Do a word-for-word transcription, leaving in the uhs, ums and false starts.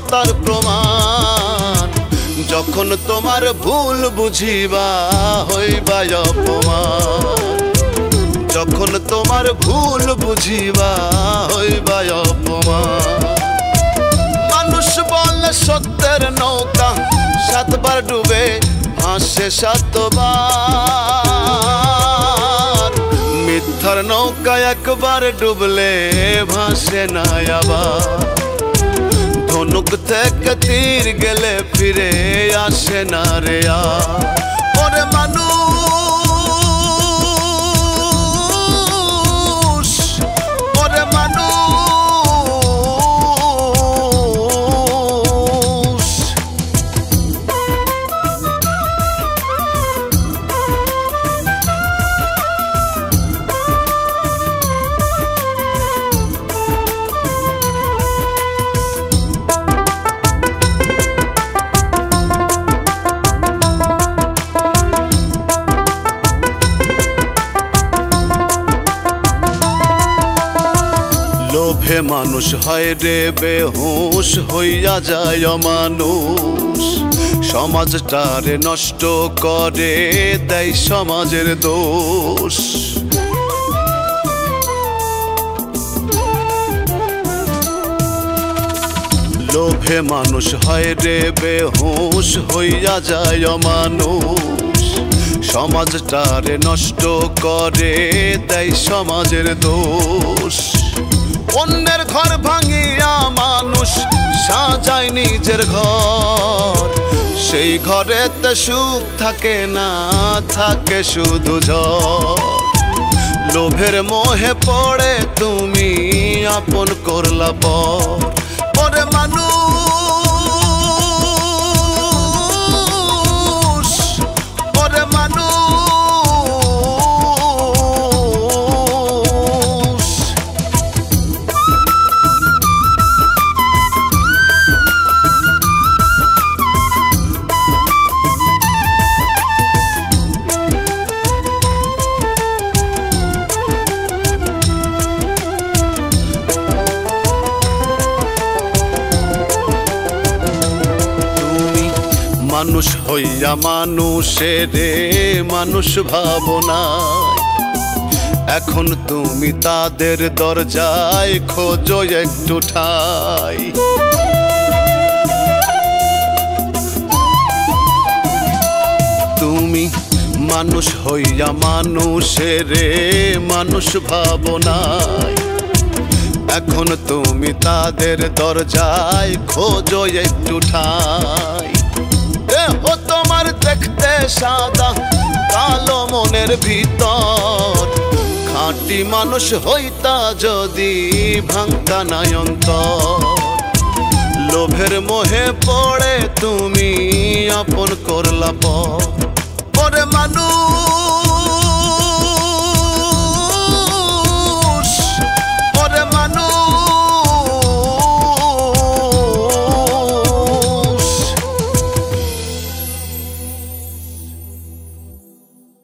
তার প্রমাণ। যখন তোমার ভুল বুঝিবা হইবা অপমান, যখন তোমার ভুল বুঝিবা হইবা অপমান। মানুষ বলে সত্যের নৌকা সাতবার ডুবে ভাসে সাতবার, মিথ্যার নৌকা একবার ডুবলে ভাসে না আবার। ধনুক থেকে তীর গেলে ফিরে আসে না রে আর। ওরে মানুষ, ওরে মানুষ, লোভে মানুষ হয় রে বেহুশ হইয়া যায় মানুষ। সমাজটারে নষ্ট করে দেয় সমাজের দোষ। লোভে মানুষ হয় রে বেহুশ হইয়া যায় মানুষ। সমাজটারে নষ্ট করে দেয় সমাজের দোষ। অন্যের ঘর ভাঙিয়া মানুষ সাজায় নিজের ঘর, সেই ঘরেতে সুখ থাকে না, থাকে শুধু ঝড়। লোভের মোহে পড়ে তুমি আপন করলা পর। ওরে মানুষ, ওরে মানুষ, মানুষ হইয়া মানুষের মানুষ ভাবনায়। এখন তুমি তাদের দরজায় খোঁজো একটু ঠাই। তুমি মানুষ হইয়া মানুষের মানুষ ভাবনায়। এখন তুমি তাদের দরজায় খোঁজো একটু ঠাই। ও তোমার দেখতে সাদা কালো মনের ভিতর, খাঁটি মানুষ হইতা যদি ভাঙতা নাই অন্তর। লোভের মোহে পড়ে তুমি আপন করলা পর। ওরে মানুষ,